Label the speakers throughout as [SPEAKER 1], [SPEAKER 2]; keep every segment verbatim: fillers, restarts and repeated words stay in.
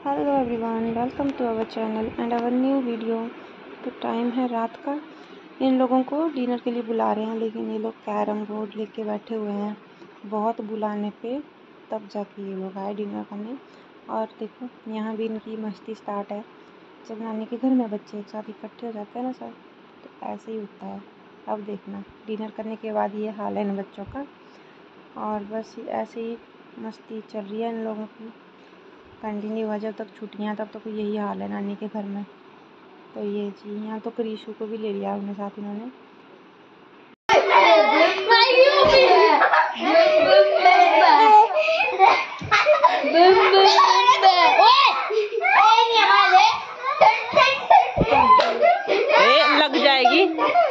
[SPEAKER 1] Hello everyone, welcome to our channel and our new video. तो time है रात का। इन लोगों को डिनर के लिए बुला रहे हैं, लेकिन ये लोग कैरम बोर्ड लेके बैठे हुए हैं। बहुत बुलाने पे तब जाके ये लोग आए डिनर करने। और देखो यहाँ भी इनकी मस्ती स्टार्ट है। जब नानी के घर में बच्चे एक साथ इकट्ठे हो जाते हैं ना सर, तो ऐसे ही होता है। अब देखना डिनर करने के बाद ये हाल है इन बच्चों का। और बस ऐसे ही मस्ती चल रही है इन लोगों की, कंटिन्यू हुआ जब तक छुट्टियाँ, तब तक तो यही हाल है नानी के घर में। तो ये जी यहाँ तो क्रिशु को भी ले लिया अपने साथ इन्होंने। ए, लग जाएगी।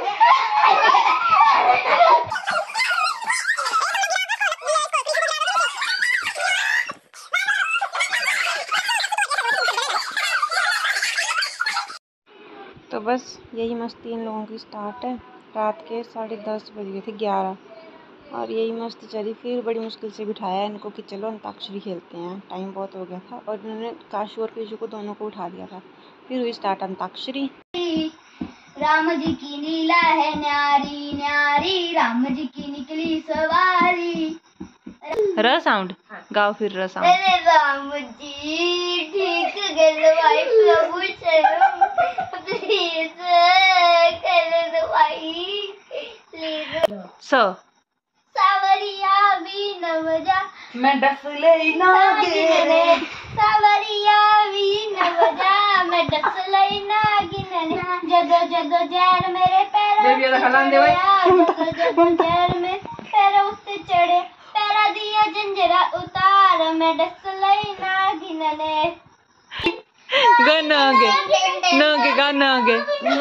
[SPEAKER 1] तो बस यही मस्ती इन लोगों की स्टार्ट है। रात के साढ़े दस बज गए थे, ग्यारह, और यही मस्ती चली। फिर बड़ी मुश्किल से बिठाया इनको कि चलो अंताक्षरी खेलते हैं, टाइम बहुत हो गया था। और इन्होंने काशू और क्रिशु को दोनों को उठा दिया था। फिर हुई स्टार्ट अंताक्षरी।
[SPEAKER 2] राम जी की लीला है न्यारी न्यारी, राम जी की निकली सवारी।
[SPEAKER 1] र साउंड गाओ फिर र साउंड।
[SPEAKER 2] अरे राम जी ठीक गलवाई प्रभु शरण प्लीज कर दवाई प्लीज।
[SPEAKER 1] स
[SPEAKER 2] सावरिया भी नवजा
[SPEAKER 3] मैं डस ले ना गे,
[SPEAKER 2] सावरिया भी नवजा मैं डस ले ना गिनने। जदो जदो जैर मेरे पैरों
[SPEAKER 3] बेबी वाला खलान दे भाई।
[SPEAKER 2] जदो जदो जैर में पैरों से चढ़े, पैरा दिया जंजरा उतार, मैं डस ले ना गिनने।
[SPEAKER 1] गाना आगे नागे गाना आगे।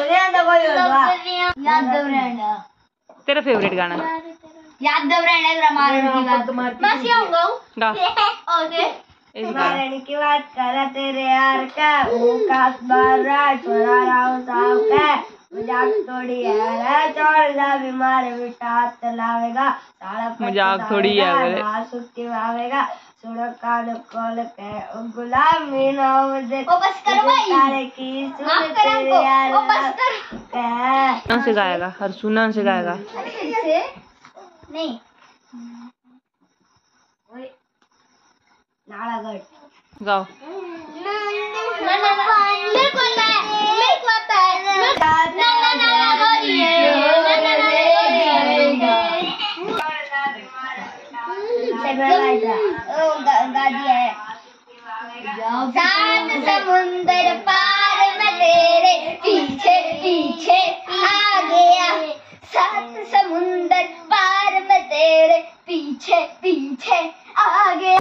[SPEAKER 2] यादव रहना
[SPEAKER 1] तेरा फेवरेट गाना?
[SPEAKER 2] यादव रहना रामायण की बात मैं सिखाऊंगा।
[SPEAKER 1] गा
[SPEAKER 2] ओके
[SPEAKER 3] रामायण की बात करा तेरे यार का, वो कास बार रात छोरा राव साहब का। मजाक थोड़ी है छोड़ जा बीमार मिटा तलावेगा, साला
[SPEAKER 1] मजाक थोड़ी है मेरे।
[SPEAKER 3] ना सुट्टी आवेगा, सुनो कान खोल के गुलामी ना मुझे।
[SPEAKER 2] ओ बस करो भाई,
[SPEAKER 3] तारे की
[SPEAKER 2] माफ
[SPEAKER 3] सुन
[SPEAKER 2] कर
[SPEAKER 3] तेरे
[SPEAKER 2] हमको।
[SPEAKER 3] यार
[SPEAKER 2] ओ बस कर।
[SPEAKER 3] का।
[SPEAKER 1] कौन से गाएगा? हर सुना से गाएगा?
[SPEAKER 2] से नहीं
[SPEAKER 3] नालागढ़
[SPEAKER 1] गाओ।
[SPEAKER 2] ना ना ना मेरे को ना मेरे को आता है। ना ना ना ना बोलिए ना ना ना बोलिए। ओ गा दिया है। सात समुंदर पार मैं तेरे पीछे पीछे आ गया, सात समुंदर पार मैं तेरे पीछे पीछे आ गया।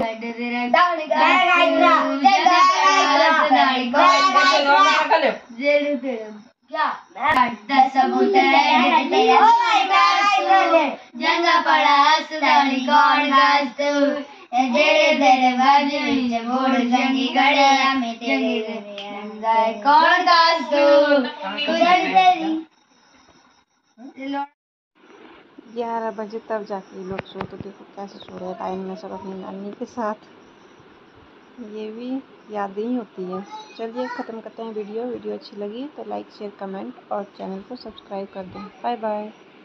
[SPEAKER 2] जंगा पड़ा सुदानी कौन गास्तु जेरे तेरे बाजू बोड़ जंगी गड़े में तेरे गाय कौन गास्तु गुजर तेरी।
[SPEAKER 1] ग्यारह बजे तब जाके लोग सो। तो देखो कैसे सो रहे हैं टाइम में सब अपनी नानी के साथ। ये भी यादें ही होती है। चलिए ख़त्म करते हैं वीडियो। वीडियो अच्छी लगी तो लाइक शेयर कमेंट और चैनल को सब्सक्राइब कर दें। Bye bye.